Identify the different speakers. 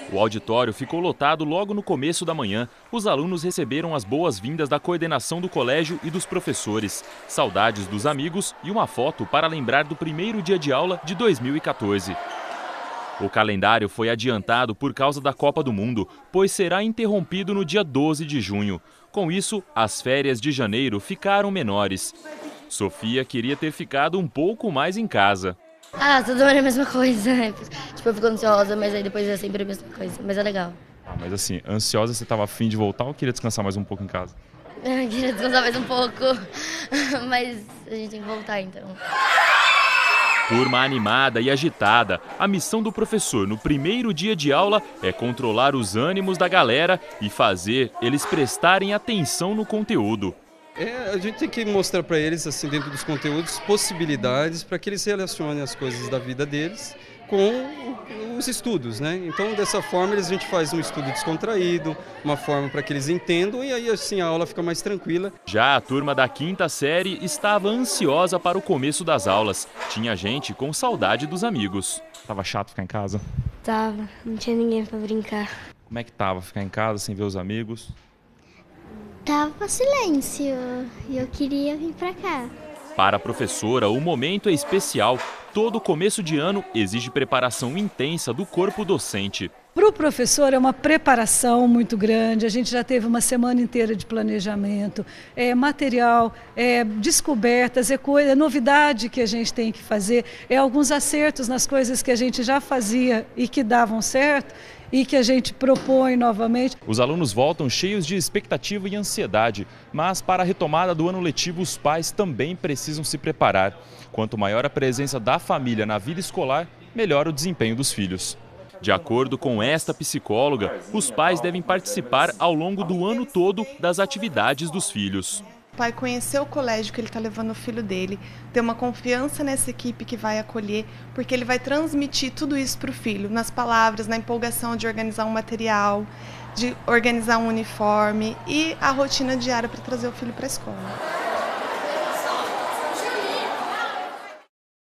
Speaker 1: O auditório ficou lotado logo no começo da manhã. Os alunos receberam as boas-vindas da coordenação do colégio e dos professores, saudades dos amigos e uma foto para lembrar do primeiro dia de aula de 2014. O calendário foi adiantado por causa da Copa do Mundo, pois será interrompido no dia 12 de junho. Com isso, as férias de janeiro ficaram menores. Sofia queria ter ficado um pouco mais em casa.
Speaker 2: Toda hora é a mesma coisa. Tipo, eu fico ansiosa, mas aí depois é sempre a mesma coisa. Mas é legal.
Speaker 1: Mas assim, ansiosa, você estava afim de voltar ou queria descansar mais um pouco em casa?
Speaker 2: Eu queria descansar mais um pouco, mas a gente tem que voltar então.
Speaker 1: Turma animada e agitada. A missão do professor no primeiro dia de aula é controlar os ânimos da galera e fazer eles prestarem atenção no conteúdo.
Speaker 3: A gente tem que mostrar para eles, assim, dentro dos conteúdos, possibilidades para que eles relacionem as coisas da vida deles com os estudos, né? Então, dessa forma, a gente faz um estudo descontraído, uma forma para que eles entendam e aí, assim, a aula fica mais tranquila.
Speaker 1: Já a turma da quinta série estava ansiosa para o começo das aulas. Tinha gente com saudade dos amigos. Tava chato ficar em casa?
Speaker 2: Tava, não tinha ninguém para brincar.
Speaker 1: Como é que tava ficar em casa sem ver os amigos?
Speaker 4: Tava silêncio e eu queria vir pra cá.
Speaker 1: Para a professora, o momento é especial. Todo começo de ano exige preparação intensa do corpo docente.
Speaker 5: Para o professor é uma preparação muito grande, a gente já teve uma semana inteira de planejamento, material, descobertas, é novidade que a gente tem que fazer, alguns acertos nas coisas que a gente já fazia e que davam certo e que a gente propõe novamente.
Speaker 1: Os alunos voltam cheios de expectativa e ansiedade, mas para a retomada do ano letivo os pais também precisam se preparar. Quanto maior a presença da família na vida escolar, melhor o desempenho dos filhos. De acordo com esta psicóloga, os pais devem participar ao longo do ano todo das atividades dos filhos.
Speaker 6: O pai conhecer o colégio que ele está levando o filho dele, ter uma confiança nessa equipe que vai acolher, porque ele vai transmitir tudo isso para o filho, nas palavras, na empolgação de organizar um material, de organizar um uniforme e a rotina diária para trazer o filho para a escola.